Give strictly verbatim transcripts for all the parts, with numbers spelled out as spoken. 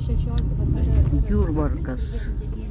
Jurbarkas.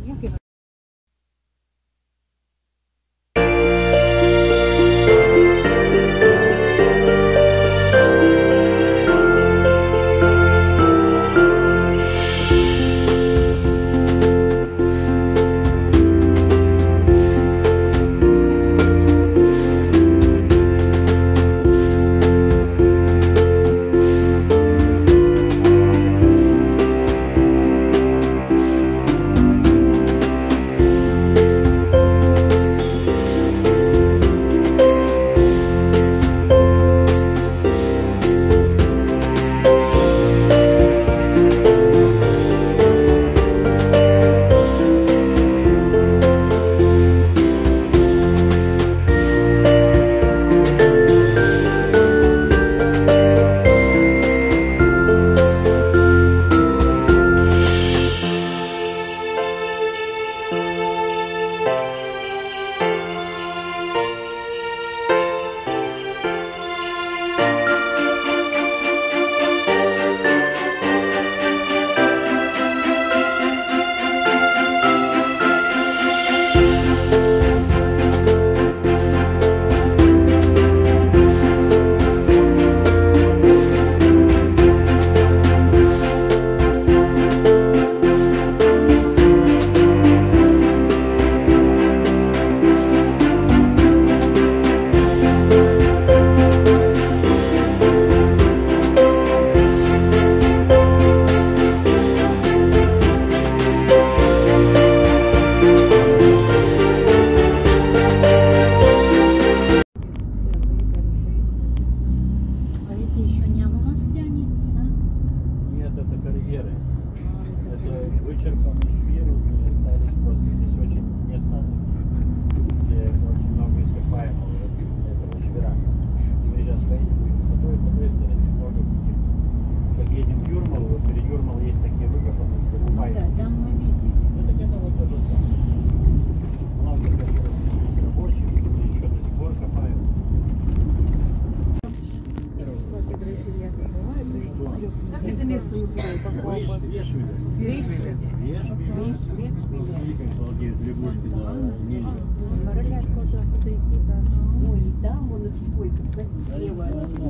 Ой, там вон их сколько, слева.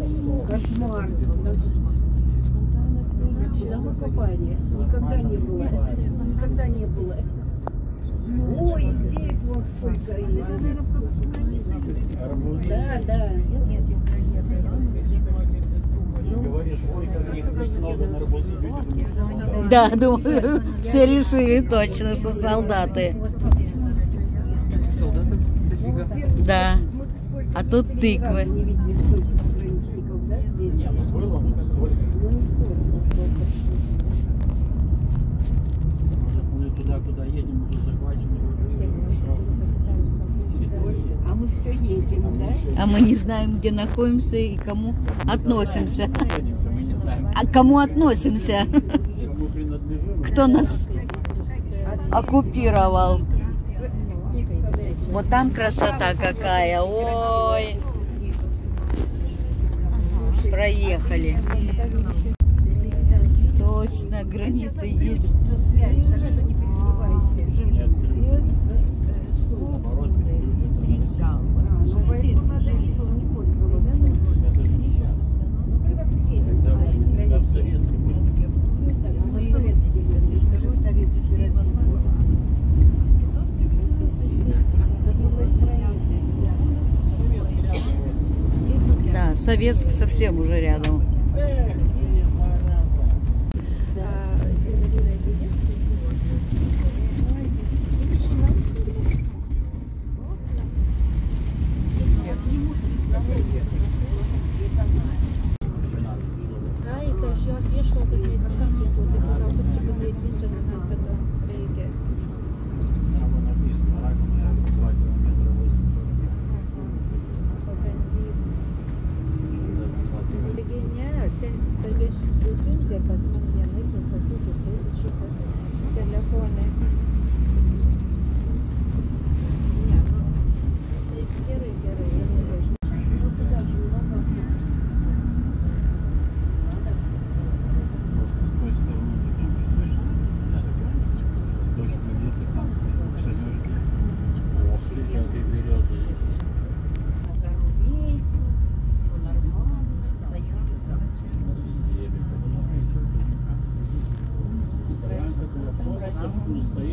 Кошмар. Куда мы копали? Никогда не было. Никогда не было. Ой, здесь вон сколько. Да, да. Да, думаю, все решили точно, что солдаты. Да. А тут тыквы. А мы все едем, да? А мы не знаем, где находимся и к кому относимся. А к кому относимся? Кто нас оккупировал? Вот там красота какая. Ой. Проехали. Точно, границы едут. Да, Советск совсем уже рядом.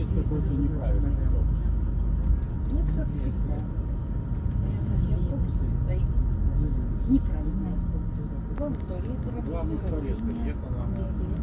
есть какой-то неправильный ход. Ну, это как всегда. Автобус стоит неправильно. Вон в туалет. Главный туалет, где-то нам.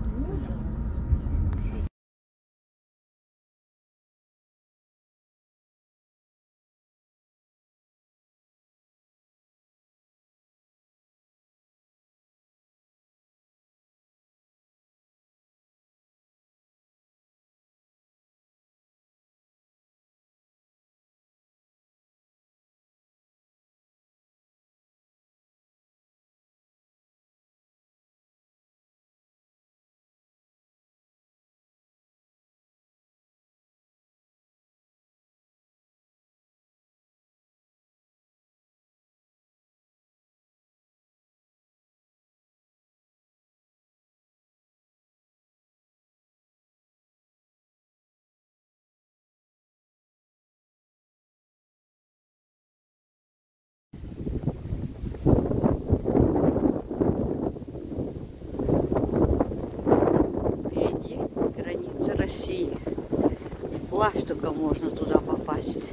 Впереди граница России. Плавь только можно туда попасть.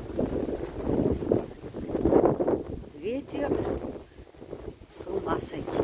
Ветер, с ума сойти.